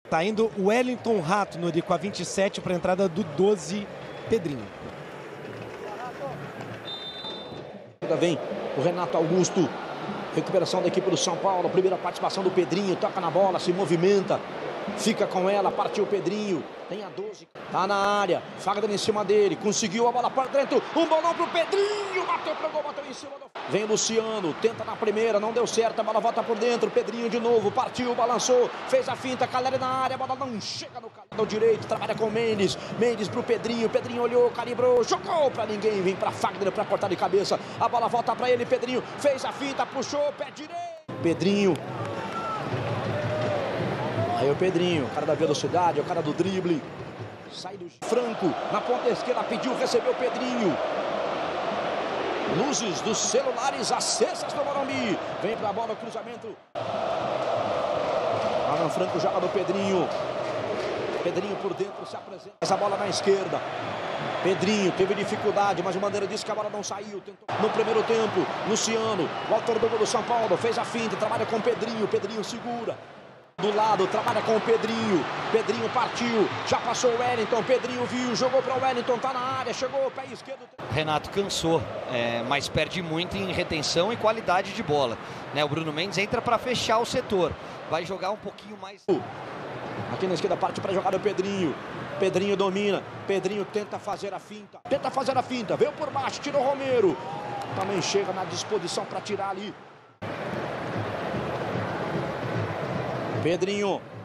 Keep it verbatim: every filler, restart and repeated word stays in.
Tá indo o Wellington Rato no com a vinte e sete para a entrada do doze, Pedrinho. Ainda vem o Renato Augusto. Recuperação da equipe do São Paulo. Primeira participação do Pedrinho. Toca na bola, se movimenta. Fica com ela, partiu o Pedrinho. Tem a doze. Tá na área. Fagner em cima dele. Conseguiu a bola para dentro. Um bolão pro Pedrinho. Bateu pro gol, bateu em cima do... Vem Luciano. Tenta na primeira. Não deu certo. A bola volta por dentro. Pedrinho de novo. Partiu, balançou. Fez a finta. Caleri na área. A bola não chega no canal direito. Trabalha com Mendes. Mendes pro Pedrinho. Pedrinho olhou, calibrou. Jogou pra ninguém. Vem pra Fagner pra cortar de cabeça. A bola volta pra ele. Pedrinho fez a finta. Puxou. Pé direito. Pedrinho. Aí o Pedrinho, o cara da velocidade, o cara do drible. Sai do Franco, na ponta esquerda, pediu, recebeu o Pedrinho. Luzes dos celulares acesas do Morumbi. Vem pra bola, o cruzamento. Alan Franco joga no Pedrinho. Pedrinho por dentro se apresenta. Essa bola na esquerda. Pedrinho teve dificuldade, mas o Bandeira disse que a bola não saiu. Tentou. No primeiro tempo, Luciano, o autor do gol do São Paulo, fez a finta, trabalha com o Pedrinho. Pedrinho segura. Do lado, trabalha com o Pedrinho. Pedrinho partiu, já passou o Wellington. Pedrinho viu, jogou para o Wellington, tá na área, chegou, pé esquerdo. Renato cansou, é, mas perde muito em retenção e qualidade de bola. Né? O Bruno Mendes entra para fechar o setor. Vai jogar um pouquinho mais. Aqui na esquerda parte para jogar o Pedrinho. Pedrinho domina. Pedrinho tenta fazer a finta. Tenta fazer a finta. Veio por baixo, tirou o Romero. Também chega na disposição para tirar ali. Pedrinho